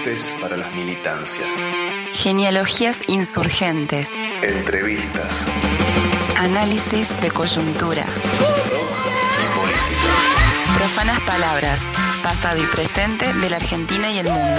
aportes para las militancias. Genealogías insurgentes. Entrevistas. Análisis de coyuntura. Rock y política. Profanas palabras, pasado y presente de la Argentina y el mundo.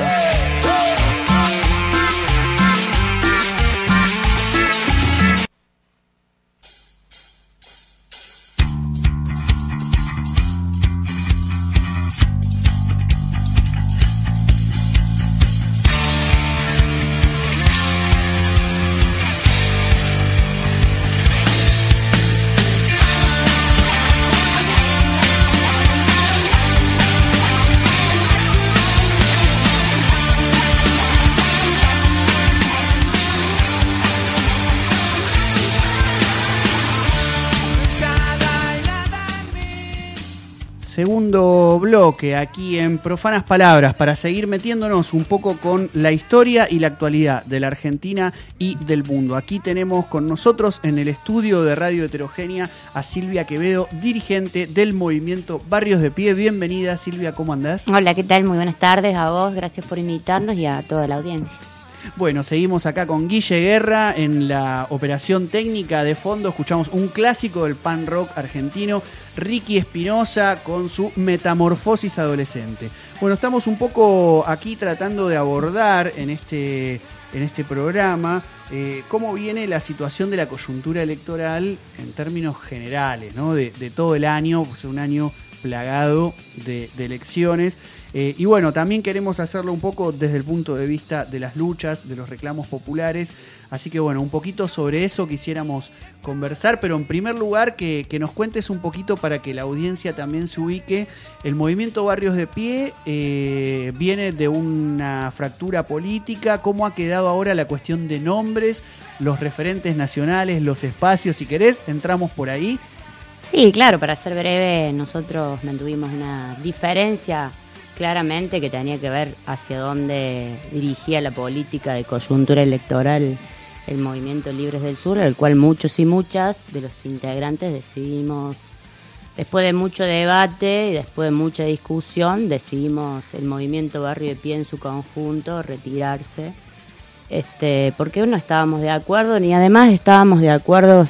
Segundo bloque aquí en Profanas Palabras para seguir metiéndonos un poco con la historia y la actualidad de la Argentina y del mundo. Aquí tenemos con nosotros en el estudio de Radio Heterogénea a Silvia Quevedo, dirigente del movimiento Barrios de Pie. Bienvenida, Silvia, ¿cómo andás? Hola, ¿qué tal? Muy buenas tardes a vos, gracias por invitarnos y a toda la audiencia. Bueno, seguimos acá con Guille Guerra en la operación técnica de fondo. Escuchamos un clásico del punk rock argentino, Ricky Espinosa con su Metamorfosis Adolescente. Bueno, estamos un poco aquí tratando de abordar en este programa cómo viene la situación de la coyuntura electoral en términos generales, ¿no? De todo el año, pues un año plagado de elecciones. Y bueno, también queremos hacerlo un poco desde el punto de vista de las luchas, de los reclamos populares. Así que bueno, un poquito sobre eso quisiéramos conversar, pero en primer lugar que nos cuentes un poquito para que la audiencia también se ubique. El movimiento Barrios de Pie viene de una fractura política. ¿Cómo ha quedado ahora la cuestión de nombres, los referentes nacionales, los espacios? Si querés, entramos por ahí. Sí, claro, para ser breve, nosotros mantuvimos una diferencia claramente que tenía que ver hacia dónde dirigía la política de coyuntura electoral el Movimiento Libres del Sur, el cual muchos y muchas de los integrantes decidimos, después de mucho debate y después de mucha discusión, decidimos el Movimiento Barrio de Pie en su conjunto retirarse, porque no estábamos de acuerdo, ni además estábamos de acuerdo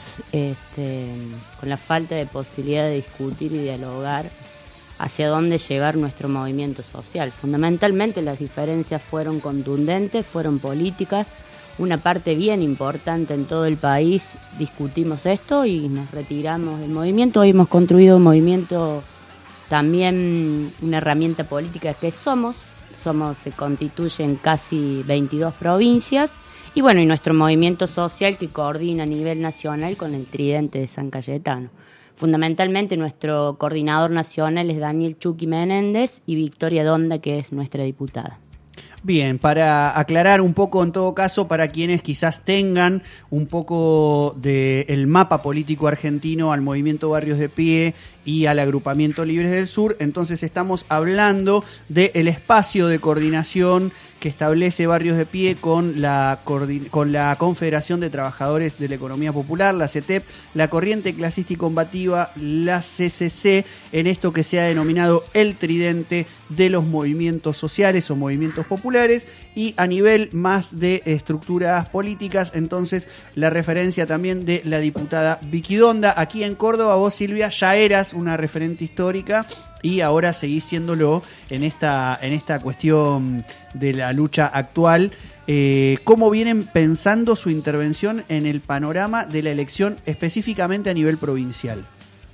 con la falta de posibilidad de discutir y dialogar hacia dónde llevar nuestro movimiento social. Fundamentalmente las diferencias fueron contundentes, fueron políticas, una parte bien importante en todo el país discutimos esto y nos retiramos del movimiento. Hoy hemos construido un movimiento, también una herramienta política que se constituye en casi 22 provincias y bueno, y nuestro movimiento social que coordina a nivel nacional con el Tridente de San Cayetano. Fundamentalmente nuestro coordinador nacional es Daniel Chucky Menéndez y Victoria Donda, que es nuestra diputada. Bien, para aclarar un poco en todo caso, para quienes quizás tengan un poco del mapa político argentino al Movimiento Barrios de Pie y al Agrupamiento Libres del Sur, entonces estamos hablando del espacio de coordinación que establece Barrios de Pie con la Confederación de Trabajadores de la Economía Popular, la CETEP, la Corriente Clasista y Combativa, la CCC, en esto que se ha denominado el tridente de los movimientos sociales o movimientos populares, y a nivel más de estructuras políticas, entonces la referencia también de la diputada Vicky Donda. Aquí en Córdoba vos, Silvia, ya eras una referente histórica y ahora seguís siéndolo en esta cuestión de la lucha actual. ¿Cómo vienen pensando su intervención en el panorama de la elección específicamente a nivel provincial?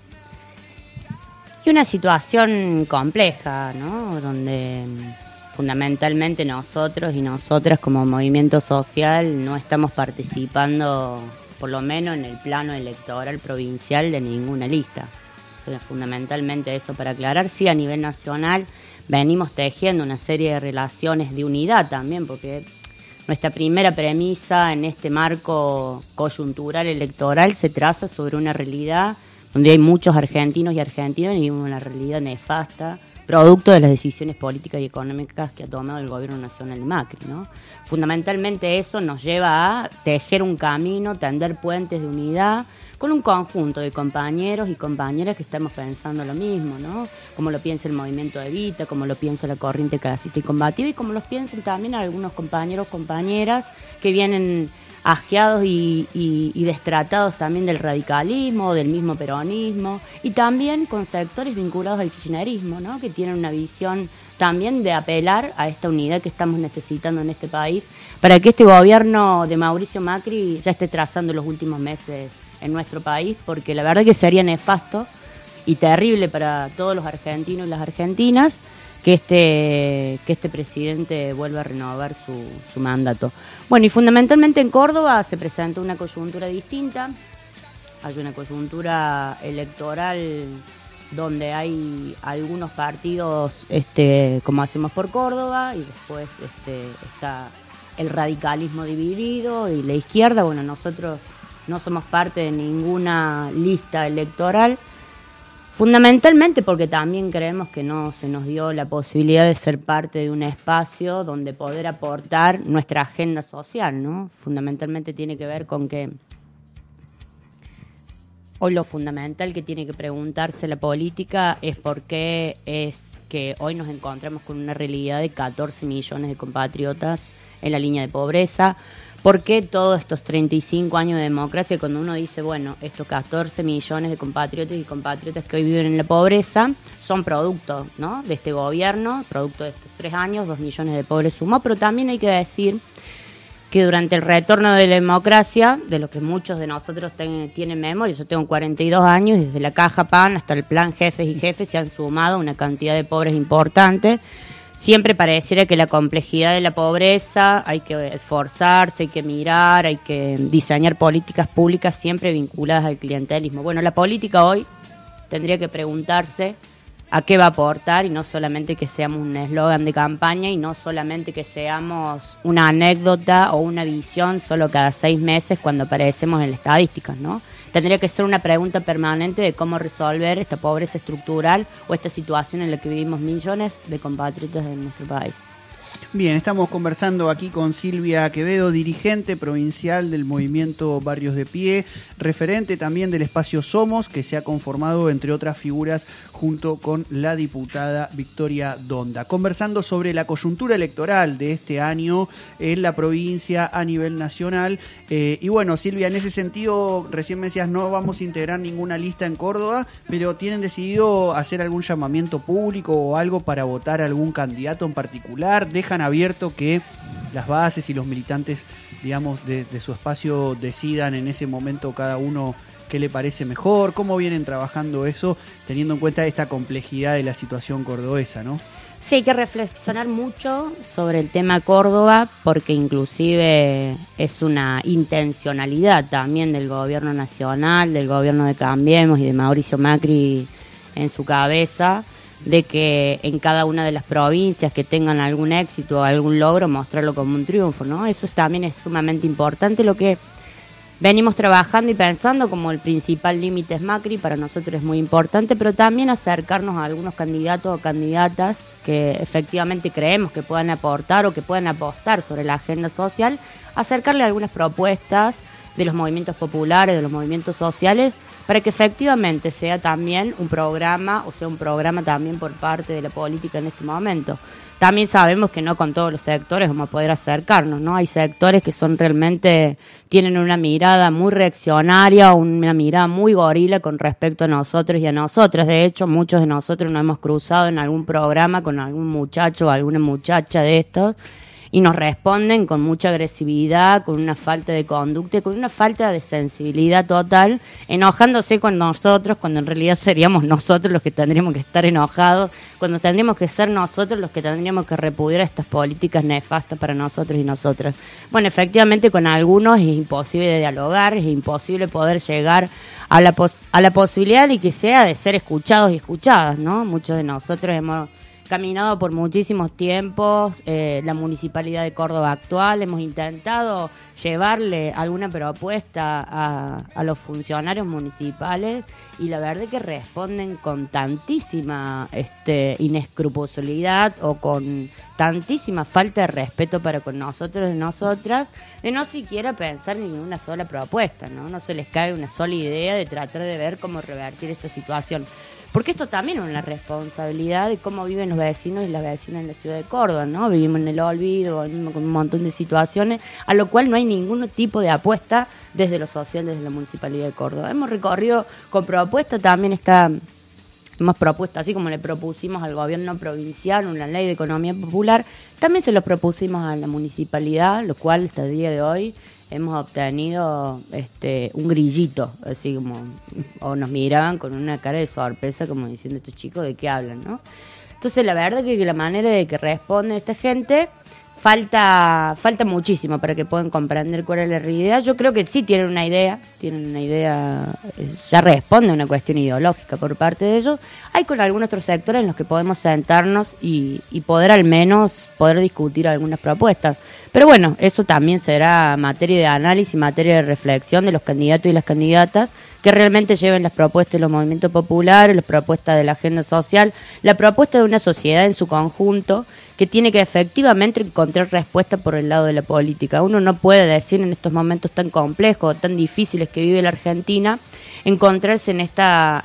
Y una situación compleja, ¿no? Donde fundamentalmente nosotros y nosotras como movimiento social no estamos participando, por lo menos en el plano electoral provincial, de ninguna lista. O sea, fundamentalmente eso para aclarar. Sí, a nivel nacional venimos tejiendo una serie de relaciones de unidad también, porque nuestra primera premisa en este marco coyuntural electoral se traza sobre una realidad donde hay muchos argentinos y argentinas y una realidad nefasta, producto de las decisiones políticas y económicas que ha tomado el gobierno nacional de Macri, ¿no? Fundamentalmente eso nos lleva a tejer un camino, tender puentes de unidad, con un conjunto de compañeros y compañeras que estamos pensando lo mismo, ¿no? Como lo piensa el movimiento Evita, como lo piensa la corriente clasista y combativa, y como los piensan también algunos compañeros, compañeras que vienen asqueados y destratados también del radicalismo, del mismo peronismo, y también con sectores vinculados al kirchnerismo, ¿no? Que tienen una visión también de apelar a esta unidad que estamos necesitando en este país, para que este gobierno de Mauricio Macri ya esté trazando los últimos meses en nuestro país, porque la verdad que sería nefasto y terrible para todos los argentinos y las argentinas que este presidente vuelva a renovar su mandato. Bueno, y fundamentalmente en Córdoba se presentó una coyuntura distinta. Hay una coyuntura electoral donde hay algunos partidos como Hacemos por Córdoba, y después está el radicalismo dividido y la izquierda. Bueno, nosotros no somos parte de ninguna lista electoral, fundamentalmente porque también creemos que no se nos dio la posibilidad de ser parte de un espacio donde poder aportar nuestra agenda social, ¿no? Fundamentalmente tiene que ver con que hoy lo fundamental que tiene que preguntarse la política es por qué es que hoy nos encontramos con una realidad de 14 millones de compatriotas en la línea de pobreza. ¿Por qué todos estos 35 años de democracia, cuando uno dice, bueno, estos 14 millones de compatriotas y compatriotas que hoy viven en la pobreza son producto, ¿no?, de este gobierno, producto de estos 3 años, 2 millones de pobres sumó? Pero también hay que decir que durante el retorno de la democracia, de lo que muchos de nosotros tienen memoria, yo tengo 42 años, y desde la Caja PAN hasta el Plan Jefes y Jefes se han sumado una cantidad de pobres importante. Siempre pareciera que la complejidad de la pobreza hay que esforzarse, hay que mirar, hay que diseñar políticas públicas siempre vinculadas al clientelismo. Bueno, la política hoy tendría que preguntarse a qué va a aportar, y no solamente que seamos un eslogan de campaña, y no solamente que seamos una anécdota o una visión solo cada 6 meses cuando aparecemos en las estadísticas, ¿no? Tendría que ser una pregunta permanente de cómo resolver esta pobreza estructural o esta situación en la que vivimos millones de compatriotas en nuestro país. Bien, estamos conversando aquí con Silvia Quevedo, dirigente provincial del movimiento Barrios de Pie, referente también del espacio Somos, que se ha conformado, entre otras figuras, junto con la diputada Victoria Donda, conversando sobre la coyuntura electoral de este año en la provincia a nivel nacional. Y bueno, Silvia, en ese sentido, recién me decías, no vamos a integrar ninguna lista en Córdoba, pero ¿tienen decidido hacer algún llamamiento público o algo para votar a algún candidato en particular? ¿Dejan abierto que las bases y los militantes, digamos, de su espacio decidan en ese momento cada uno qué le parece mejor? ¿Cómo vienen trabajando eso, teniendo en cuenta esta complejidad de la situación cordobesa, no? Sí, hay que reflexionar mucho sobre el tema Córdoba, porque inclusive es una intencionalidad también del gobierno nacional, del gobierno de Cambiemos y de Mauricio Macri en su cabeza, de que en cada una de las provincias que tengan algún éxito o algún logro, mostrarlo como un triunfo, ¿no? Eso también es sumamente importante. Lo que venimos trabajando y pensando como el principal límite es Macri, para nosotros es muy importante, pero también acercarnos a algunos candidatos o candidatas que efectivamente creemos que puedan aportar o que puedan apostar sobre la agenda social, acercarle algunas propuestas de los movimientos populares, de los movimientos sociales, para que efectivamente sea también un programa, o sea un programa también por parte de la política en este momento. También sabemos que no con todos los sectores vamos a poder acercarnos, ¿no? Hay sectores que son realmente, tienen una mirada muy reaccionaria, una mirada muy gorila con respecto a nosotros y a nosotras. De hecho, muchos de nosotros nos hemos cruzado en algún programa con algún muchacho o alguna muchacha de estos, y nos responden con mucha agresividad, con una falta de conducta, con una falta de sensibilidad total, enojándose con nosotros, cuando en realidad seríamos nosotros los que tendríamos que estar enojados, cuando tendríamos que ser nosotros los que tendríamos que repudiar estas políticas nefastas para nosotros y nosotras. Bueno, efectivamente con algunos es imposible de dialogar, es imposible poder llegar a la posibilidad de que sea de ser escuchados y escuchadas, ¿no? Muchos de nosotros hemos caminado por muchísimos tiempos, la Municipalidad de Córdoba actual, hemos intentado llevarle alguna propuesta a los funcionarios municipales y la verdad es que responden con tantísima inescrupulosidad o con tantísima falta de respeto para con nosotros y nosotras, de no siquiera pensar en ninguna sola propuesta, ¿no? No se les cae una sola idea de tratar de ver cómo revertir esta situación. Porque esto también es una responsabilidad de cómo viven los vecinos y las vecinas en la ciudad de Córdoba, ¿no? Vivimos en el olvido, vivimos con un montón de situaciones, a lo cual no hay ningún tipo de apuesta desde lo social, desde la Municipalidad de Córdoba. Hemos recorrido con propuesta también hemos propuesto, así como le propusimos al gobierno provincial una ley de economía popular, también se lo propusimos a la municipalidad, lo cual hasta el día de hoy hemos obtenido un grillito, así como, o nos miraban con una cara de sorpresa como diciendo, estos chicos de qué hablan, ¿no? Entonces la verdad que la manera de que responde esta gente falta muchísimo para que puedan comprender cuál es la realidad. Yo creo que sí tienen una idea, ya responde a una cuestión ideológica por parte de ellos. Hay con algunos otros sectores en los que podemos sentarnos y poder al menos poder discutir algunas propuestas. Pero bueno, eso también será materia de análisis, materia de reflexión de los candidatos y las candidatas que realmente lleven las propuestas de los movimientos populares, las propuestas de la agenda social, la propuesta de una sociedad en su conjunto que tiene que efectivamente encontrar respuesta por el lado de la política. Uno no puede decir en estos momentos tan complejos, tan difíciles que vive la Argentina, encontrarse en esta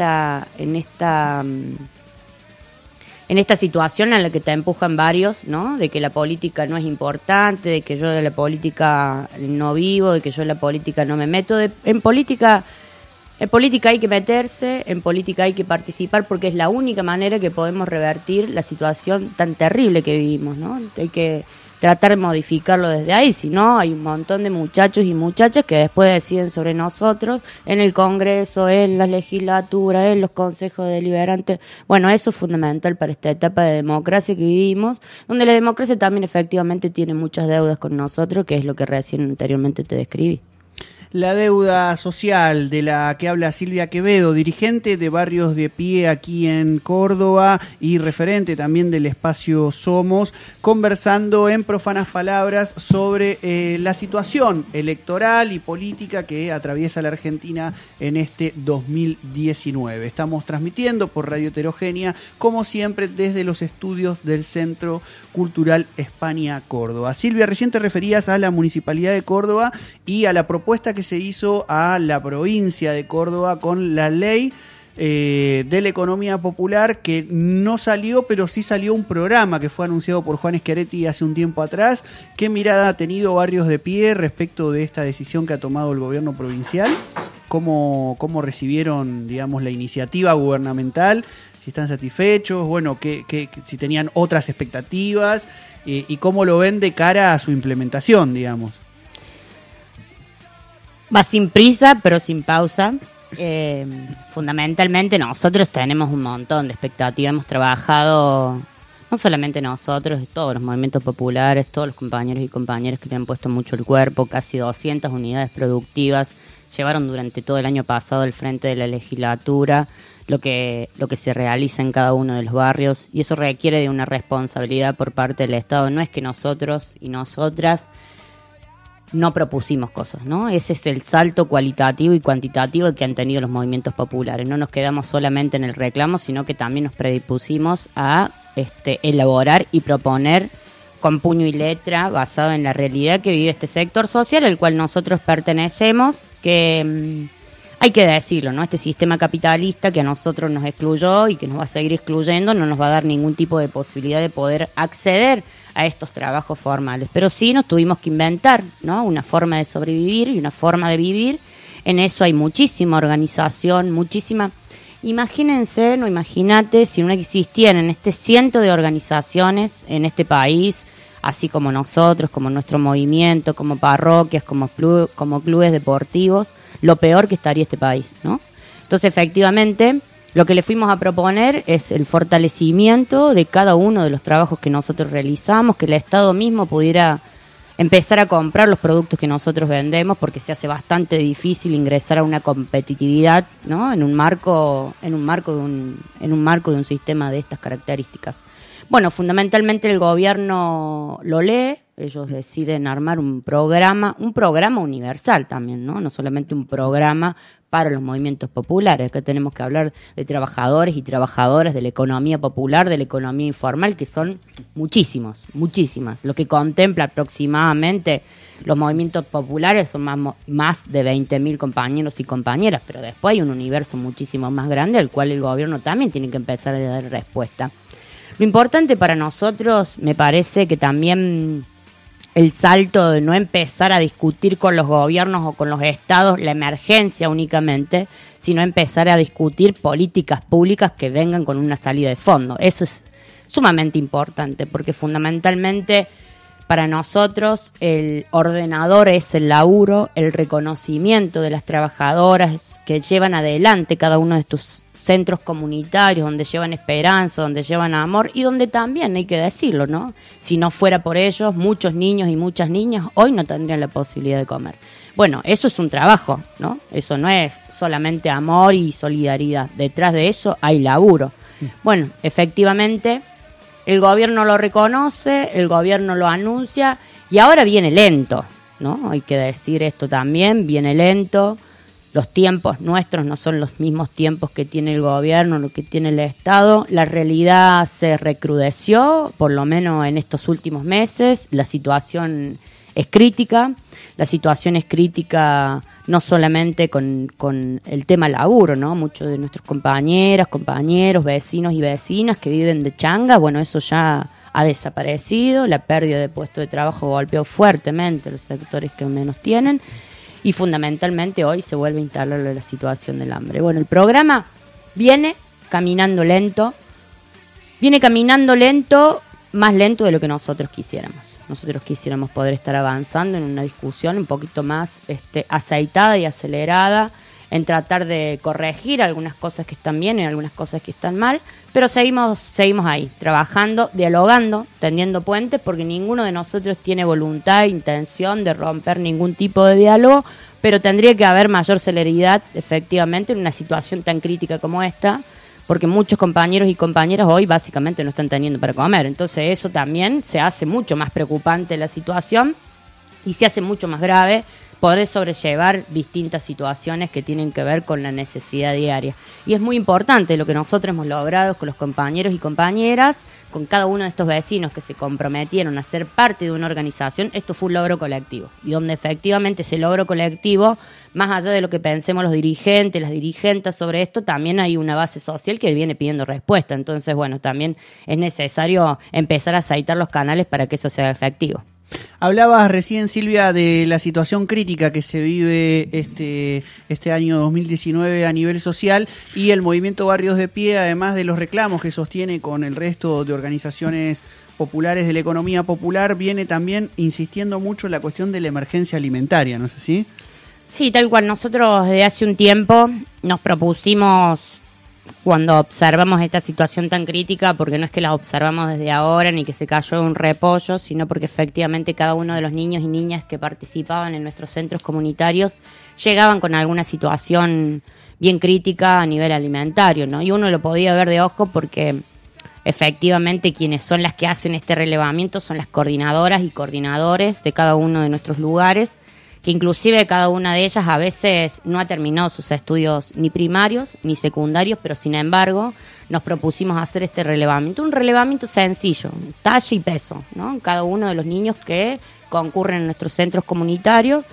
situación en la que te empujan varios, ¿no? De que la política no es importante, de que yo de la política no vivo, de que yo en la política no me meto. En política hay que meterse, en política hay que participar porque es la única manera que podemos revertir la situación tan terrible que vivimos, ¿no? Hay que tratar de modificarlo desde ahí, si no hay un montón de muchachos y muchachas que después deciden sobre nosotros en el Congreso, en la legislatura, en los consejos deliberantes. Bueno, eso es fundamental para esta etapa de democracia que vivimos, donde la democracia también efectivamente tiene muchas deudas con nosotros, que es lo que recién anteriormente te describí. La deuda social de la que habla Silvia Quevedo, dirigente de Barrios de Pie aquí en Córdoba y referente también del espacio Somos, conversando en profanas palabras sobre la situación electoral y política que atraviesa la Argentina en este 2019. Estamos transmitiendo por Radio Heterogénea, como siempre, desde los estudios del Centro Cultural España Córdoba. Silvia, recién te referías a la Municipalidad de Córdoba y a la propuesta que se hizo a la provincia de Córdoba con la ley de la economía popular, que no salió, pero sí salió un programa que fue anunciado por Juan Schiaretti hace un tiempo atrás. ¿Qué mirada ha tenido Barrios de Pie respecto de esta decisión que ha tomado el gobierno provincial? ¿Cómo recibieron, digamos, la iniciativa gubernamental? Si están satisfechos, bueno, si tenían otras expectativas y cómo lo ven de cara a su implementación, digamos. Va sin prisa, pero sin pausa. Fundamentalmente nosotros tenemos un montón de expectativas. Hemos trabajado, no solamente nosotros, todos los movimientos populares, todos los compañeros y compañeras que le han puesto mucho el cuerpo, casi 200 unidades productivas, llevaron durante todo el año pasado al frente de la legislatura lo que se realiza en cada uno de los barrios, y eso requiere de una responsabilidad por parte del Estado. No es que nosotros y nosotras no propusimos cosas, ¿no? Ese es el salto cualitativo y cuantitativo que han tenido los movimientos populares. No nos quedamos solamente en el reclamo, sino que también nos predispusimos a elaborar y proponer con puño y letra, basado en la realidad que vive este sector social al cual nosotros pertenecemos, que hay que decirlo, ¿no? Este sistema capitalista que a nosotros nos excluyó y que nos va a seguir excluyendo no nos va a dar ningún tipo de posibilidad de poder acceder a estos trabajos formales. Pero sí nos tuvimos que inventar, ¿no? Una forma de sobrevivir y una forma de vivir. En eso hay muchísima organización, muchísima... Imagínense, no imagínate, si no existieran cientos de organizaciones en este país, así como nosotros, como nuestro movimiento, como parroquias, como clubes deportivos, lo peor que estaría este país, ¿no? Entonces, efectivamente, lo que le fuimos a proponer es el fortalecimiento de cada uno de los trabajos que nosotros realizamos, que el Estado mismo pudiera empezar a comprar los productos que nosotros vendemos, porque se hace bastante difícil ingresar a una competitividad, ¿no? en un marco de un sistema de estas características. Bueno, fundamentalmente el gobierno lo lee, ellos deciden armar un programa universal también, ¿no? No solamente un programa para los movimientos populares. Acá tenemos que hablar de trabajadores y trabajadoras de la economía popular, de la economía informal, que son muchísimas. Lo que contempla aproximadamente los movimientos populares son más de 20.000 compañeros y compañeras, pero después hay un universo muchísimo más grande al cual el gobierno también tiene que empezar a dar respuesta. Lo importante para nosotros, me parece que también el salto de no empezar a discutir con los gobiernos o con los estados la emergencia únicamente, sino empezar a discutir políticas públicas que vengan con una salida de fondo. Eso es sumamente importante, porque fundamentalmente para nosotros el ordenador es el laburo, el reconocimiento de las trabajadoras que llevan adelante cada uno de estos centros comunitarios, donde llevan esperanza, donde llevan amor y donde también, hay que decirlo, ¿no? Si no fuera por ellos, muchos niños y muchas niñas hoy no tendrían la posibilidad de comer. Bueno, eso es un trabajo, ¿no? Eso no es solamente amor y solidaridad. Detrás de eso hay laburo. Bueno, efectivamente, el gobierno lo reconoce, el gobierno lo anuncia y ahora viene lento, ¿no? Hay que decir esto también, viene lento. Los tiempos nuestros no son los mismos tiempos que tiene el gobierno, lo que tiene el Estado. La realidad se recrudeció, por lo menos en estos últimos meses. La situación es crítica. La situación es crítica no solamente con el tema laburo, ¿no? Muchos de nuestros compañeras, compañeros, vecinos y vecinas que viven de changa, bueno, eso ya ha desaparecido. La pérdida de puestos de trabajo golpeó fuertemente los sectores que menos tienen. Y fundamentalmente hoy se vuelve a instalar la situación del hambre. Bueno, el programa viene caminando lento, más lento de lo que nosotros quisiéramos. Nosotros quisiéramos poder estar avanzando en una discusión un poquito más aceitada y acelerada, en tratar de corregir algunas cosas que están bien y algunas cosas que están mal, pero seguimos ahí, trabajando, dialogando, tendiendo puentes, porque ninguno de nosotros tiene voluntad e intención de romper ningún tipo de diálogo, pero tendría que haber mayor celeridad, efectivamente, en una situación tan crítica como esta, porque muchos compañeros y compañeras hoy básicamente no están teniendo para comer. Entonces eso también se hace mucho más preocupante la situación y se hace mucho más grave poder sobrellevar distintas situaciones que tienen que ver con la necesidad diaria. Y es muy importante lo que nosotros hemos logrado con los compañeros y compañeras, con cada uno de estos vecinos que se comprometieron a ser parte de una organización. Esto fue un logro colectivo, y donde efectivamente ese logro colectivo, más allá de lo que pensemos los dirigentes, las dirigentes sobre esto, también hay una base social que viene pidiendo respuesta. Entonces, bueno, también es necesario empezar a aceitar los canales para que eso sea efectivo. Hablabas recién, Silvia, de la situación crítica que se vive este año 2019 a nivel social, y el movimiento Barrios de Pie, además de los reclamos que sostiene con el resto de organizaciones populares de la economía popular, viene también insistiendo mucho en la cuestión de la emergencia alimentaria, ¿no es así? Sí, tal cual. Nosotros desde hace un tiempo nos propusimos, cuando observamos esta situación tan crítica, porque no es que la observamos desde ahora ni que se cayó un repollo, sino porque efectivamente cada uno de los niños y niñas que participaban en nuestros centros comunitarios llegaban con alguna situación bien crítica a nivel alimentario, ¿no? Y uno lo podía ver de ojo porque efectivamente quienes son las que hacen este relevamiento son las coordinadoras y coordinadores de cada uno de nuestros lugares, que inclusive cada una de ellas a veces no ha terminado sus estudios ni primarios ni secundarios, pero sin embargo nos propusimos hacer este relevamiento, un relevamiento sencillo, talla y peso, ¿no? Cada uno de los niños que concurren en nuestros centros comunitarios,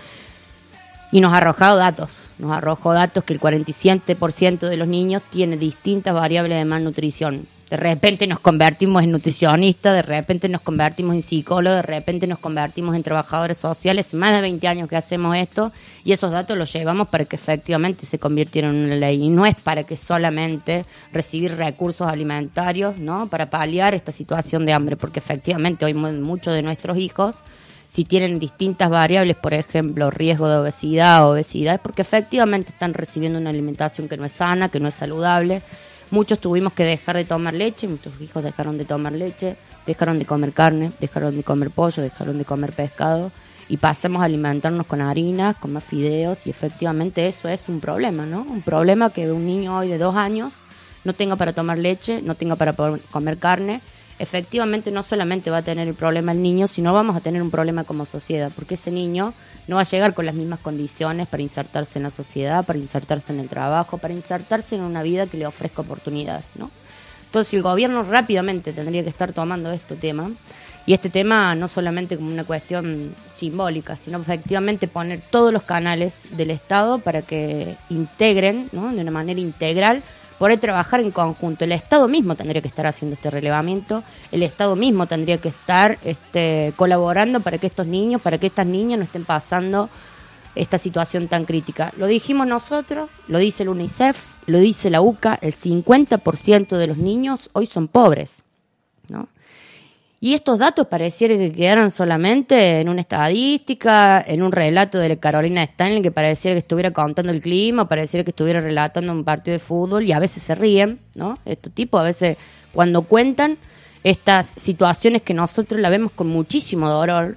y nos arrojó datos que el 47% de los niños tiene distintas variables de malnutrición. De repente nos convertimos en nutricionistas, de repente nos convertimos en psicólogos, de repente nos convertimos en trabajadores sociales. Más de 20 años que hacemos esto, y esos datos los llevamos para que efectivamente se convirtieran en una ley. Y no es para que solamente recibir recursos alimentarios, ¿no?, para paliar esta situación de hambre, porque efectivamente hoy muchos de nuestros hijos, si tienen distintas variables, por ejemplo, riesgo de obesidad, es porque efectivamente están recibiendo una alimentación que no es sana, que no es saludable. Muchos tuvimos que dejar de tomar leche, muchos hijos dejaron de tomar leche, dejaron de comer carne, dejaron de comer pollo, dejaron de comer pescado y pasamos a alimentarnos con harinas, con más fideos y efectivamente eso es un problema, ¿no? Un problema que un niño hoy de 2 años no tenga para tomar leche, no tenga para poder comer carne. Efectivamente no solamente va a tener el problema el niño, sino vamos a tener un problema como sociedad, porque ese niño no va a llegar con las mismas condiciones para insertarse en la sociedad, para insertarse en el trabajo, para insertarse en una vida que le ofrezca oportunidades, ¿no? Entonces el gobierno rápidamente tendría que estar tomando este tema, y este tema no solamente como una cuestión simbólica, sino efectivamente poner todos los canales del Estado para que integren, ¿no?, de una manera integral, poder trabajar en conjunto. El Estado mismo tendría que estar haciendo este relevamiento, el Estado mismo tendría que estar colaborando para que estos niños, para que estas niñas no estén pasando esta situación tan crítica. Lo dijimos nosotros, lo dice el UNICEF, lo dice la UCA, el 50% de los niños hoy son pobres, ¿no? Y estos datos pareciera que quedaran solamente en una estadística, en un relato de Carolina Stanley, que pareciera que estuviera contando el clima, pareciera que estuviera relatando un partido de fútbol, y a veces se ríen, ¿no? Estos tipos a veces cuando cuentan estas situaciones que nosotros la vemos con muchísimo dolor,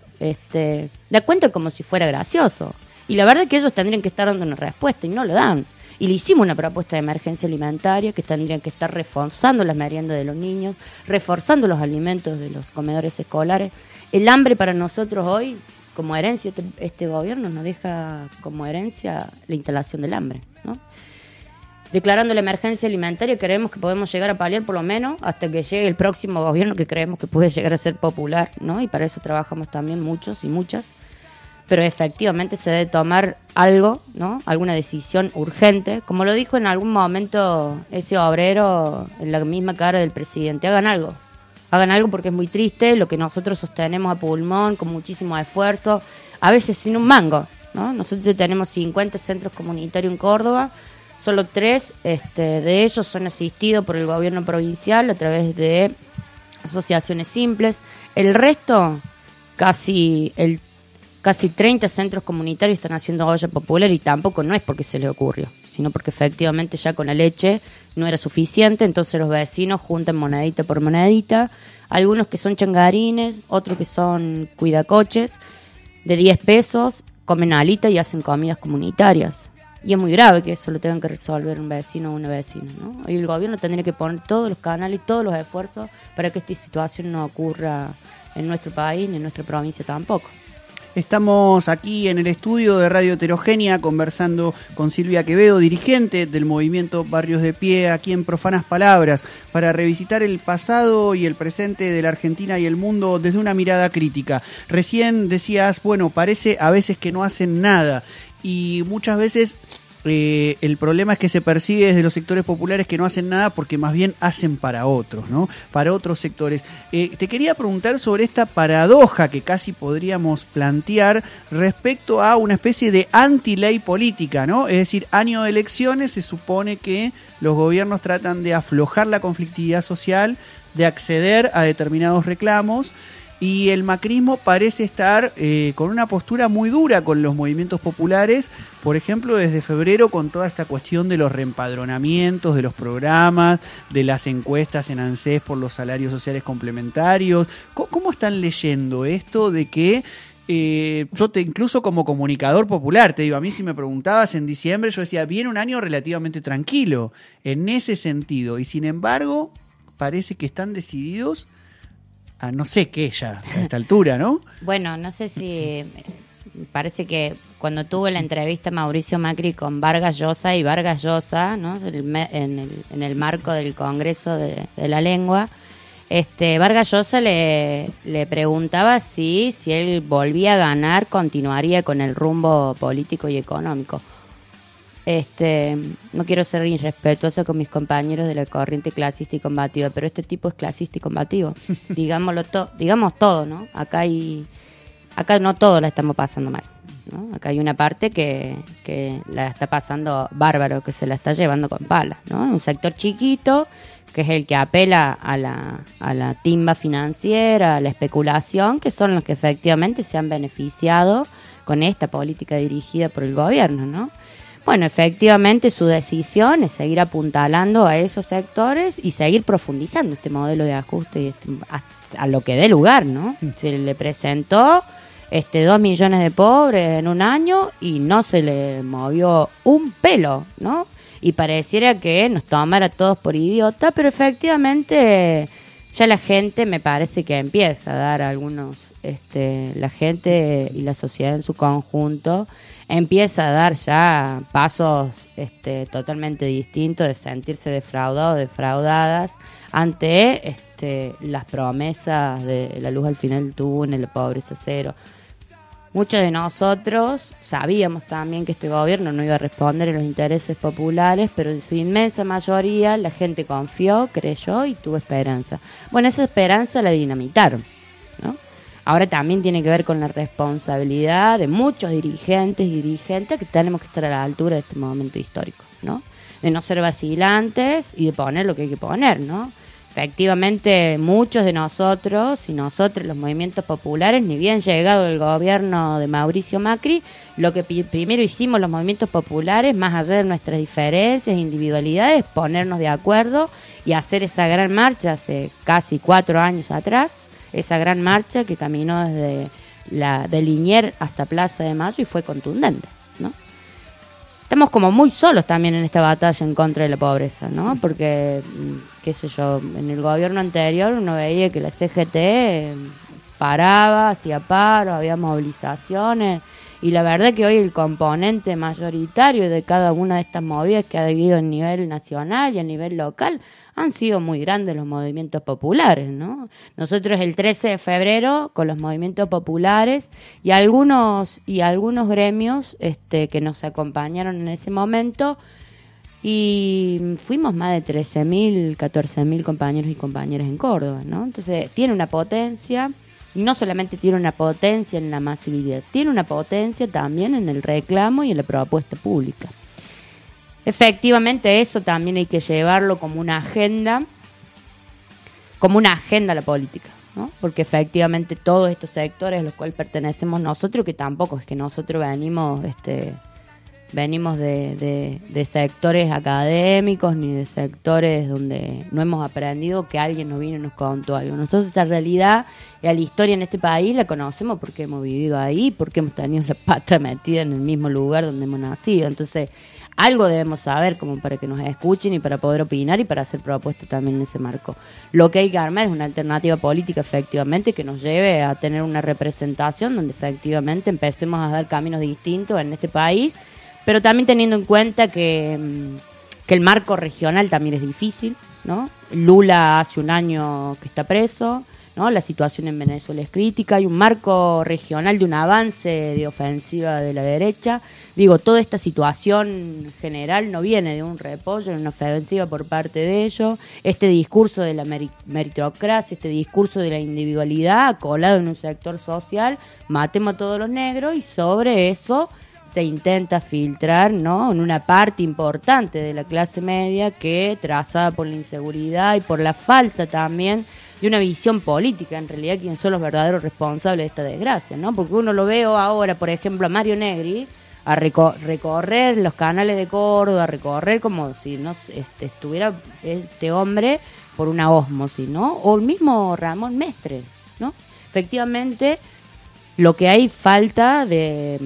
la cuentan como si fuera gracioso. Y la verdad es que ellos tendrían que estar dando una respuesta y no lo dan. Y le hicimos una propuesta de emergencia alimentaria que tendrían que estar reforzando las meriendas de los niños, reforzando los alimentos de los comedores escolares. El hambre para nosotros hoy, como herencia, este gobierno nos deja como herencia la instalación del hambre, ¿no? Declarando la emergencia alimentaria, creemos que podemos llegar a paliar por lo menos hasta que llegue el próximo gobierno, que creemos que puede llegar a ser popular, ¿no? Y para eso trabajamos también muchos y muchas. Pero efectivamente se debe tomar algo, ¿no? Alguna decisión urgente. Como lo dijo en algún momento ese obrero en la misma cara del presidente, hagan algo porque es muy triste lo que nosotros sostenemos a pulmón, con muchísimo esfuerzo, a veces sin un mango, ¿no? Nosotros tenemos 50 centros comunitarios en Córdoba, solo 3 de ellos son asistidos por el gobierno provincial a través de asociaciones simples. El resto, casi 30 centros comunitarios están haciendo olla popular, y tampoco no es porque se les ocurrió, sino porque efectivamente ya con la leche no era suficiente, entonces los vecinos juntan monedita por monedita, algunos que son changarines, otros que son cuidacoches, de 10 pesos, comen alita y hacen comidas comunitarias. Y es muy grave que eso lo tengan que resolver un vecino o una vecina, ¿no? Y el gobierno tendría que poner todos los canales y todos los esfuerzos para que esta situación no ocurra en nuestro país ni en nuestra provincia tampoco. Estamos aquí en el estudio de Radio Heterogénea conversando con Silvia Quevedo, dirigente del movimiento Barrios de Pie, aquí en Profanas Palabras, para revisitar el pasado y el presente de la Argentina y el mundo desde una mirada crítica. Recién decías, bueno, parece a veces que no hacen nada, y muchas veces el problema es que se percibe desde los sectores populares que no hacen nada porque más bien hacen para otros, ¿no? Para otros sectores. Te quería preguntar sobre esta paradoja que casi podríamos plantear respecto a una especie de anti-ley política, ¿no? Es decir, año de elecciones, se supone que los gobiernos tratan de aflojar la conflictividad social, de acceder a determinados reclamos, y el macrismo parece estar con una postura muy dura con los movimientos populares, por ejemplo, desde febrero con toda esta cuestión de los reempadronamientos, de los programas, de las encuestas en ANSES por los salarios sociales complementarios. ¿Cómo están leyendo esto de que incluso como comunicador popular, te digo, a mí si me preguntabas en diciembre, yo decía, viene un año relativamente tranquilo en ese sentido, y sin embargo parece que están decididos a no sé qué ya a esta altura, ¿no? Bueno, no sé si... Parece que cuando tuvo la entrevista Mauricio Macri con Vargas Llosa, y Vargas Llosa, ¿no?, en el marco del Congreso de la Lengua, Vargas Llosa le preguntaba si él volvía a ganar, continuaría con el rumbo político y económico. No quiero ser irrespetuosa con mis compañeros de la corriente clasista y combativa, pero este tipo es clasista y combativo. Digamos todo, ¿no? Acá no todos la estamos pasando mal, ¿no? Acá hay una parte que la está pasando bárbaro, que se la está llevando con palas, ¿no? Un sector chiquito que es el que apela a la timba financiera, a la especulación, que son los que efectivamente se han beneficiado con esta política dirigida por el gobierno, ¿no? Bueno, efectivamente su decisión es seguir apuntalando a esos sectores y seguir profundizando este modelo de ajuste y a lo que dé lugar, ¿no? Se le presentó 2 millones de pobres en un año y no se le movió un pelo, ¿no? Y pareciera que nos tomara a todos por idiota, pero efectivamente ya la gente me parece que empieza a dar algunos, la gente y la sociedad en su conjunto empieza a dar ya pasos totalmente distintos de sentirse defraudados, defraudadas ante las promesas de la luz al final del túnel, la pobreza cero. Muchos de nosotros sabíamos también que este gobierno no iba a responder a los intereses populares, pero en su inmensa mayoría la gente confió, creyó y tuvo esperanza. Bueno, esa esperanza la dinamitaron, ¿no? Ahora también tiene que ver con la responsabilidad de muchos dirigentes y dirigentes que tenemos que estar a la altura de este momento histórico, ¿no? De no ser vacilantes y de poner lo que hay que poner, ¿no? Efectivamente, muchos de nosotros y nosotros, los movimientos populares, ni bien llegado el gobierno de Mauricio Macri, lo que primero hicimos los movimientos populares, más allá de nuestras diferencias e individualidades, ponernos de acuerdo y hacer esa gran marcha hace casi 4 años atrás, esa gran marcha que caminó desde de Liniers hasta Plaza de Mayo y fue contundente, ¿no? Estamos como muy solos también en esta batalla en contra de la pobreza, ¿no? Porque, qué sé yo, en el gobierno anterior uno veía que la CGT paraba, hacía paro, había movilizaciones, y la verdad que hoy el componente mayoritario de cada una de estas movidas que ha habido a nivel nacional y a nivel local han sido muy grandes los movimientos populares, ¿no? Nosotros el 13 de febrero, con los movimientos populares y algunos gremios que nos acompañaron en ese momento, y fuimos más de 13.000, 14.000 compañeros y compañeras en Córdoba, ¿no? Entonces tiene una potencia, y no solamente tiene una potencia en la masividad, tiene una potencia también en el reclamo y en la propuesta pública. Efectivamente, eso también hay que llevarlo como una agenda a la política, ¿no? Porque efectivamente todos estos sectores a los cuales pertenecemos nosotros, que tampoco es que nosotros venimos de sectores académicos ni de sectores donde no hemos aprendido que alguien nos vino y nos contó algo. Nosotros esta realidad y a la historia en este país la conocemos porque hemos vivido ahí, porque hemos tenido la pata metida en el mismo lugar donde hemos nacido. Entonces algo debemos saber como para que nos escuchen y para poder opinar y para hacer propuestas también en ese marco. Lo que hay que armar es una alternativa política efectivamente que nos lleve a tener una representación donde efectivamente empecemos a dar caminos distintos en este país, pero también teniendo en cuenta que el marco regional también es difícil, ¿no? Lula hace un año que está preso, ¿no? La situación en Venezuela es crítica, hay un marco regional de un avance de ofensiva de la derecha. Digo, toda esta situación general no viene de un repollo, de una ofensiva por parte de ellos. Este discurso de la meritocracia, este discurso de la individualidad colado en un sector social, matemos a todos los negros, y sobre eso se intenta filtrar, ¿no?, en una parte importante de la clase media que, trazada por la inseguridad y por la falta también de una visión política, en realidad, quiénes son los verdaderos responsables de esta desgracia, ¿no? Porque uno lo veo ahora, por ejemplo, a Mario Negri a recorrer los canales de Córdoba, a recorrer como si no estuviera este hombre por una ósmosis, ¿no? O el mismo Ramón Mestre, ¿no? Efectivamente, lo que hay falta de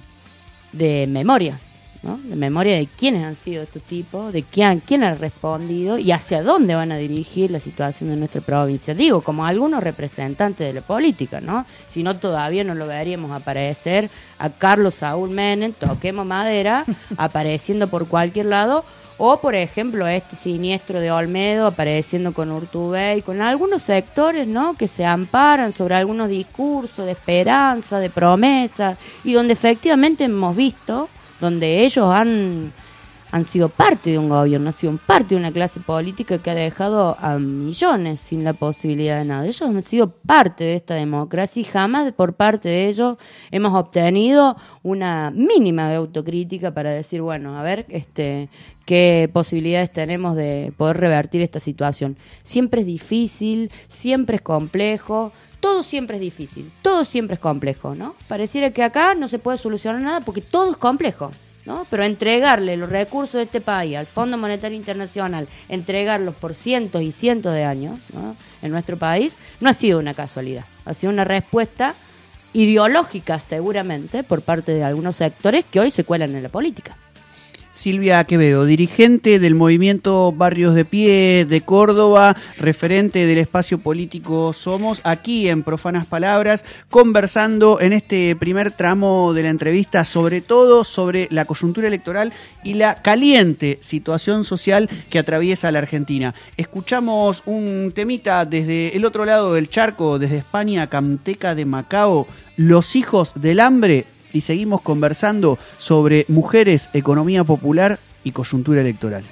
memoria, ¿no? De memoria de quiénes han sido estos tipos, de quién ha respondido y hacia dónde van a dirigir la situación de nuestra provincia. Digo, como algunos representantes de la política, ¿no? Si no, todavía no lo veríamos aparecer a Carlos Saúl Menem, toquemos madera, apareciendo por cualquier lado, o por ejemplo este siniestro de Olmedo apareciendo con Urtubey, con algunos sectores, ¿no?, que se amparan sobre algunos discursos de esperanza, de promesa, y donde efectivamente hemos visto donde ellos han sido parte de un gobierno, han sido parte de una clase política que ha dejado a millones sin la posibilidad de nada. Ellos han sido parte de esta democracia y jamás por parte de ellos hemos obtenido una mínima de autocrítica para decir, bueno, a ver, qué posibilidades tenemos de poder revertir esta situación. Siempre es difícil, siempre es complejo. Todo siempre es difícil, todo siempre es complejo, ¿no? Pareciera que acá no se puede solucionar nada porque todo es complejo. ¿no? Pero entregarle los recursos de este país al Fondo Monetario Internacional, entregarlos por cientos y cientos de años, ¿no? En nuestro país, no ha sido una casualidad, ha sido una respuesta ideológica seguramente por parte de algunos sectores que hoy se cuelan en la política. Silvia Quevedo, dirigente del movimiento Barrios de Pie de Córdoba, referente del espacio político Somos, aquí en Profanas Palabras, conversando en este primer tramo de la entrevista sobre todo sobre la coyuntura electoral y la caliente situación social que atraviesa la Argentina. Escuchamos un temita desde el otro lado del charco, desde España, Camteca de Macao, Los Hijos del Hambre. Y seguimos conversando sobre mujeres, economía popular y coyuntura electoral.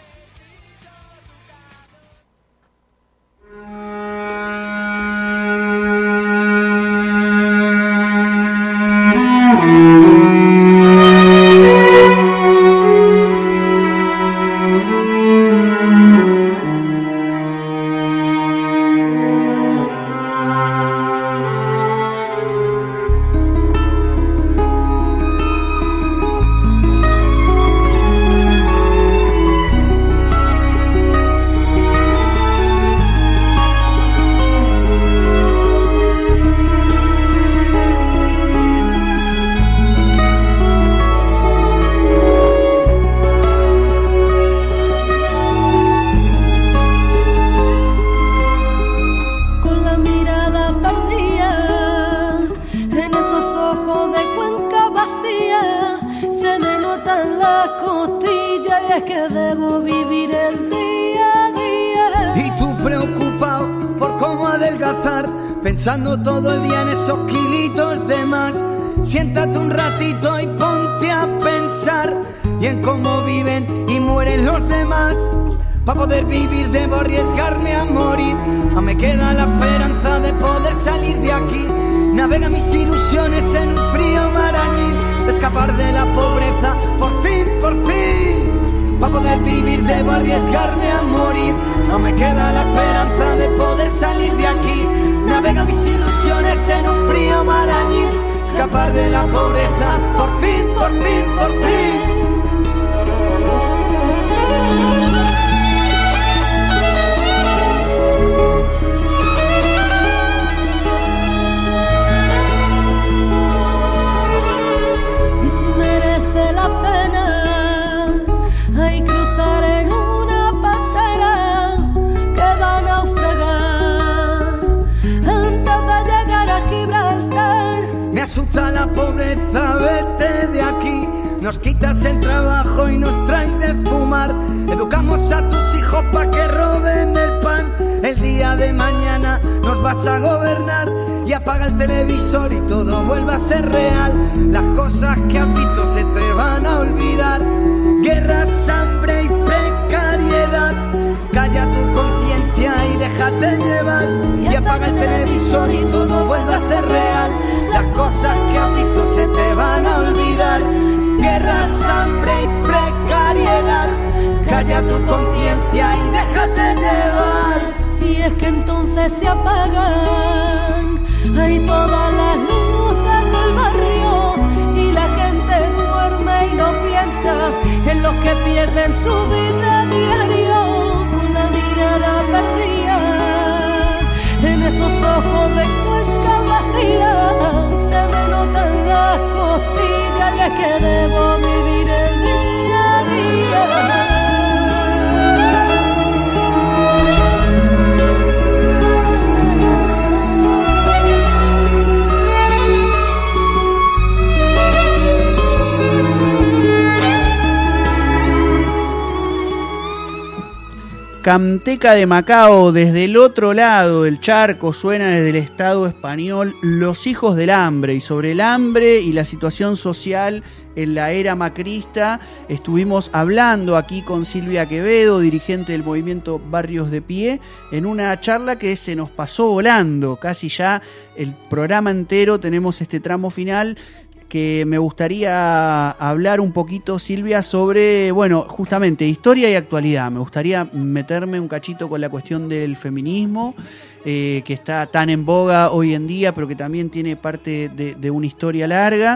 Pensando todo el día en esos kilitos de más. Siéntate un ratito y ponte a pensar y en cómo viven y mueren los demás. Para poder vivir debo arriesgarme a morir. Aún me queda la esperanza de poder salir de aquí. Navega mis ilusiones en un frío marañil. Escapar de la pobreza, por fin, por fin. Para poder vivir debo arriesgarme a morir. Aún me queda la esperanza de poder salir de aquí. Navega mis ilusiones en un frío marañil. Escapar de la pobreza, por fin, por fin, por fin. Y si merece la pena, hay cruzar en una pantera que va a naufragar antes de llegar a Gibraltar. Me asusta la pobreza, vete de aquí. Nos quitas el trabajo y nos traes de fumar. Educamos a tus hijos pa' que roben el pan. El día de mañana nos vas a gobernar. Y apaga el televisor y todo vuelve a ser real. Las cosas que has visto se te van a olvidar. Guerras, hambre y precariedad. Calla tu conciencia y déjate llevar. Y apaga el televisor y todo vuelve a ser real. Las cosas que has visto se te van a olvidar. Guerras, hambre y precariedad. Calla tu conciencia y déjate llevar. Y es que entonces se apagan hay todas las luces del barrio y la gente duerme y no piensa en los que pierden su vida diario. Con la mirada perdida en esos ojos de cuenca vacía se me notan las costillas y es que debo vivir el día a día. Camteca de Macao, desde el otro lado del charco, suena desde el Estado español Los Hijos del Hambre. Y sobre el hambre y la situación social en la era macrista estuvimos hablando aquí con Silvia Quevedo, dirigente del movimiento Barrios de Pie, en una charla que se nos pasó volando, casi ya el programa entero. Tenemos este tramo final que me gustaría hablar un poquito, Silvia, sobre, bueno, justamente historia y actualidad. Me gustaría meterme un cachito con la cuestión del feminismo, que está tan en boga hoy en día, pero que también tiene parte de una historia larga.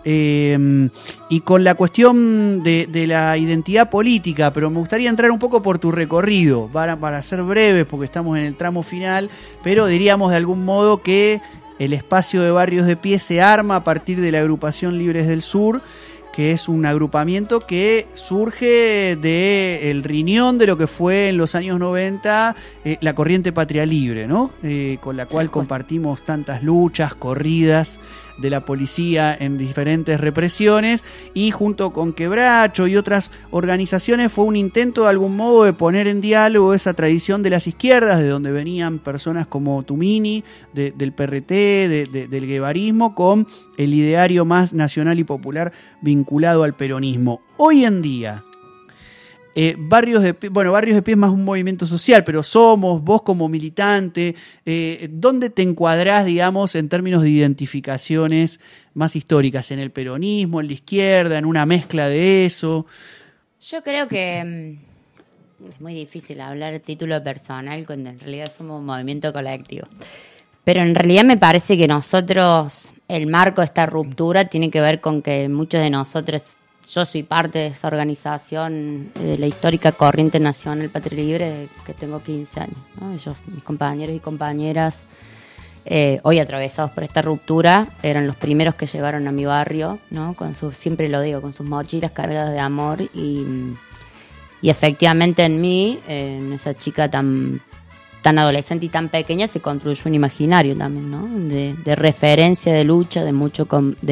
y con la cuestión de la identidad política, pero me gustaría entrar un poco por tu recorrido, para ser breves, porque estamos en el tramo final, pero diríamos de algún modo que el espacio de Barrios de Pie se arma a partir de la agrupación Libres del Sur, que es un agrupamiento que surge del riñón de lo que fue en los años 90 la corriente Patria Libre, ¿no? Con la cual compartimos tantas luchas, corridas de la policía en diferentes represiones, y junto con Quebracho y otras organizaciones fue un intento de algún modo de poner en diálogo esa tradición de las izquierdas, de donde venían personas como Tumini, del PRT, del guevarismo, con el ideario más nacional y popular vinculado al peronismo. Hoy en día, Barrios de Pie es más un movimiento social, pero vos como militante, ¿dónde te encuadrás, digamos, en términos de identificaciones más históricas? ¿En el peronismo, en la izquierda, en una mezcla de eso? Yo creo que es muy difícil hablar de título personal cuando en realidad somos un movimiento colectivo. Pero en realidad me parece que nosotros, el marco de esta ruptura tiene que ver con que muchos de nosotros... Yo soy parte de esa organización, de la histórica Corriente Nacional Patria Libre, que tengo 15 años, ¿no? Mis compañeros y compañeras, hoy atravesados por esta ruptura, eran los primeros que llegaron a mi barrio, ¿no? Siempre lo digo, con sus mochilas cargadas de amor y efectivamente en mí, en esa chica tan adolescente y tan pequeña, se construyó un imaginario también, ¿no? De referencia, de lucha, de mucho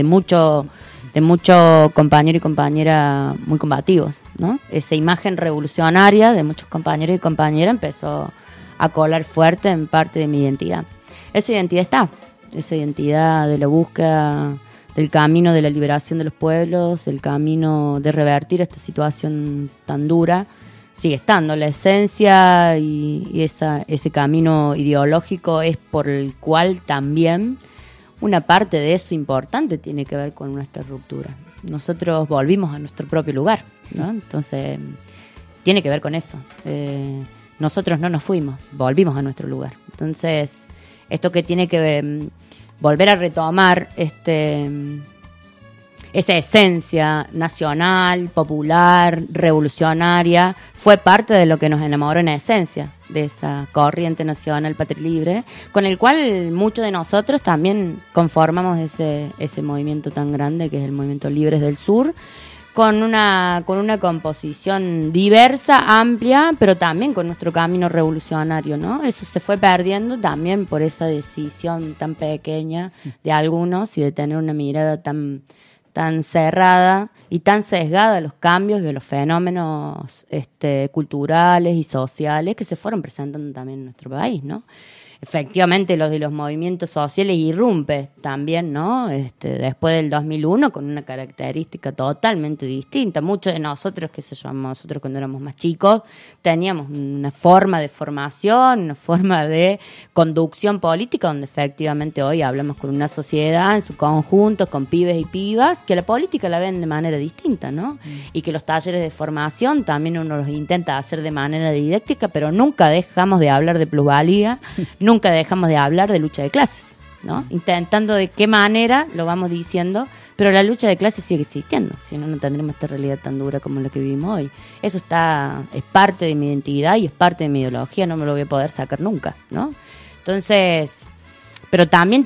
compañero y compañera muy combativos, ¿no? Esa imagen revolucionaria de muchos compañeros y compañeras empezó a colar fuerte en parte de mi identidad. Esa identidad esa identidad de la búsqueda del camino de la liberación de los pueblos, el camino de revertir esta situación tan dura, sigue estando. La esencia y ese camino ideológico es por el cual también una parte de eso importante tiene que ver con nuestra ruptura. Nosotros volvimos a nuestro propio lugar, ¿no? Entonces, tiene que ver con eso. Nosotros no nos fuimos, volvimos a nuestro lugar. Entonces, esto que tiene que volver a retomar esa esencia nacional, popular, revolucionaria, fue parte de lo que nos enamoró en esencia, de esa corriente nacional Patria Libre, con el cual muchos de nosotros también conformamos ese movimiento tan grande que es el movimiento Libres del Sur, con una composición diversa, amplia, pero también con nuestro camino revolucionario, ¿no? Eso se fue perdiendo también por esa decisión tan pequeña de algunos y de tener una mirada tan cerrada y tan sesgada a los cambios y a los fenómenos culturales y sociales que se fueron presentando también en nuestro país, ¿no? Efectivamente, los de los movimientos sociales irrumpe también, ¿no? Después del 2001 con una característica totalmente distinta. Muchos de nosotros, nosotros cuando éramos más chicos, teníamos una forma de formación, una forma de conducción política, donde efectivamente hoy hablamos con una sociedad en su conjunto, con pibes y pibas, que la política la ven de manera distinta, ¿no? Y que los talleres de formación también uno los intenta hacer de manera didáctica, pero nunca dejamos de hablar de plusvalía, nunca dejamos de hablar de lucha de clases, ¿no? Intentando de qué manera lo vamos diciendo, pero la lucha de clases sigue existiendo, si no, no tendremos esta realidad tan dura como la que vivimos hoy. Eso es parte de mi identidad y es parte de mi ideología, no me lo voy a poder sacar nunca, ¿no? Entonces, pero también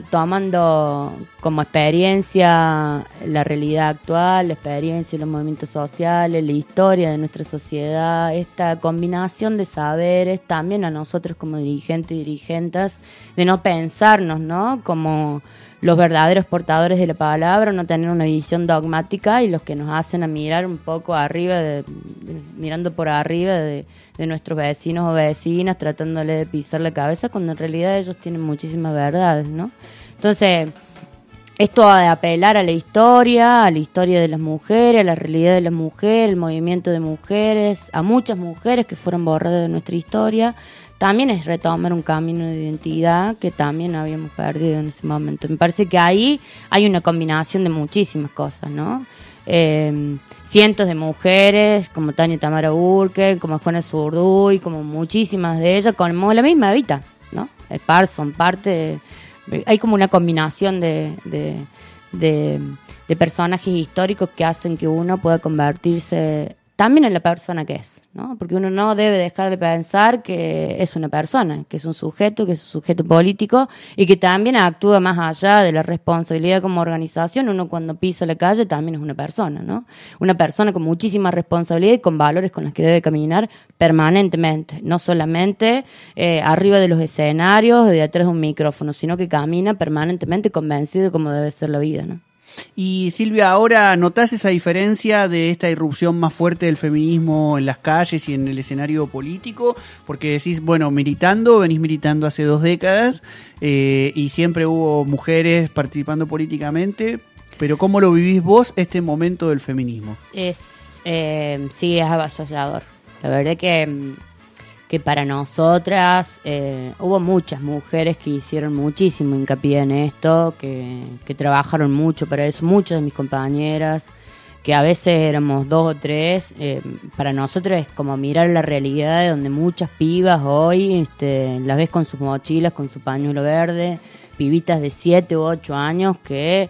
tomando como experiencia la realidad actual, la experiencia de los movimientos sociales, la historia de nuestra sociedad, esta combinación de saberes, también a nosotros como dirigentes y dirigentas, de no pensarnos, ¿no?, como los verdaderos portadores de la palabra, no tener una visión dogmática y los que nos hacen a mirar un poco arriba, mirando por arriba de nuestros vecinos o vecinas, tratándole de pisar la cabeza, cuando en realidad ellos tienen muchísimas verdades, ¿no? Entonces, esto de apelar a la historia de las mujeres, a la realidad de las mujeres, el movimiento de mujeres, a muchas mujeres que fueron borradas de nuestra historia, también es retomar un camino de identidad que también habíamos perdido en ese momento. Me parece que ahí hay una combinación de muchísimas cosas, ¿no? Cientos de mujeres, como Tania Tamara Urque, como Juana Zurduy, como muchísimas de ellas, como la misma Evita, ¿no? Son parte hay como una combinación de de personajes históricos que hacen que uno pueda convertirse también en la persona que es, ¿no? Porque uno no debe dejar de pensar que es una persona, que es un sujeto político y que también actúa más allá de la responsabilidad como organización. Uno cuando pisa la calle también es una persona, ¿no? Una persona con muchísima responsabilidad y con valores con los que debe caminar permanentemente, no solamente arriba de los escenarios, detrás de un micrófono, sino que camina permanentemente convencido de cómo debe ser la vida, ¿no? Y Silvia, ahora ¿notás esa diferencia de esta irrupción más fuerte del feminismo en las calles y en el escenario político? Porque decís, bueno, venís militando hace 2 décadas y siempre hubo mujeres participando políticamente, pero ¿cómo lo vivís vos este momento del feminismo? Sí, es avasallador. La verdad que para nosotras hubo muchas mujeres que hicieron muchísimo hincapié en esto, que trabajaron mucho para eso, muchas de mis compañeras, que a veces éramos 2 o 3, para nosotros es como mirar la realidad de donde muchas pibas hoy las ves con sus mochilas, con su pañuelo verde, pibitas de 7 u 8 años que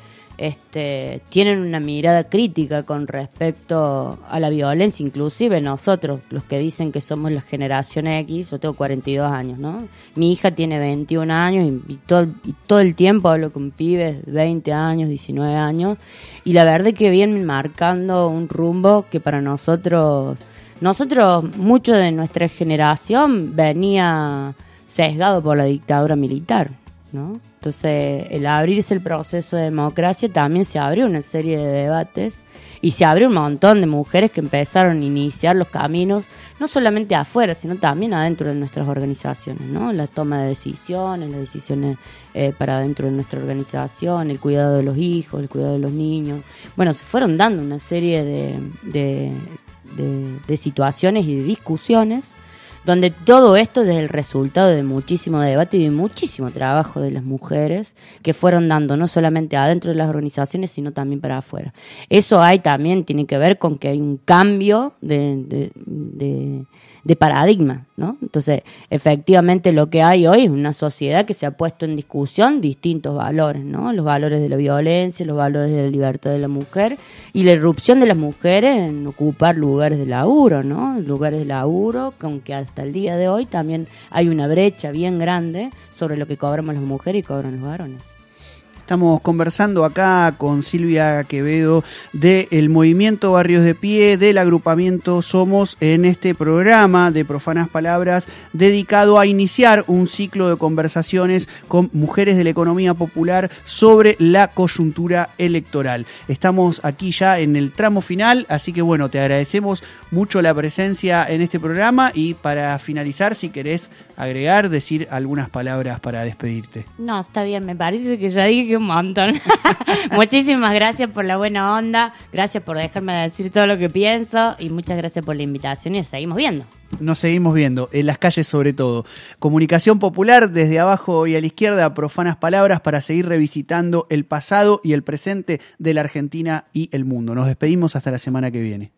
tienen una mirada crítica con respecto a la violencia, inclusive nosotros, los que dicen que somos la generación X. Yo tengo 42 años, ¿no? Mi hija tiene 21 años y todo el tiempo hablo con pibes de 20 años, 19 años, y la verdad es que vienen marcando un rumbo que para nosotros, mucho de nuestra generación venía sesgado por la dictadura militar, ¿no? Entonces, el abrirse el proceso de democracia también se abrió una serie de debates y se abrió un montón de mujeres que empezaron a iniciar los caminos, no solamente afuera, sino también adentro de nuestras organizaciones, ¿no? La toma de decisiones, las decisiones para dentro de nuestra organización, el cuidado de los hijos, el cuidado de los niños. Bueno, se fueron dando una serie de situaciones y de discusiones donde todo esto es el resultado de muchísimo debate y de muchísimo trabajo de las mujeres que fueron dando no solamente adentro de las organizaciones, sino también para afuera. Eso también tiene que ver con que hay un cambio de paradigma, ¿no? Entonces, efectivamente lo que hay hoy es una sociedad que se ha puesto en discusión distintos valores, ¿no? Los valores de la violencia, los valores de la libertad de la mujer y la irrupción de las mujeres en ocupar lugares de laburo, ¿no? Lugares de laburo, aunque hasta el día de hoy también hay una brecha bien grande sobre lo que cobramos las mujeres y cobran los varones. Estamos conversando acá con Silvia Quevedo del Movimiento Barrios de Pie, del agrupamiento Somos, en este programa de Profanas Palabras dedicado a iniciar un ciclo de conversaciones con mujeres de la economía popular sobre la coyuntura electoral. Estamos aquí ya en el tramo final, así que bueno, te agradecemos mucho la presencia en este programa y para finalizar, si querés decir algunas palabras para despedirte. No, está bien, me parece que ya dije un montón. Muchísimas gracias por la buena onda, gracias por dejarme decir todo lo que pienso y muchas gracias por la invitación y nos seguimos viendo. Nos seguimos viendo, en las calles sobre todo. Comunicación popular desde abajo y a la izquierda, Profanas Palabras para seguir revisitando el pasado y el presente de la Argentina y el mundo. Nos despedimos hasta la semana que viene.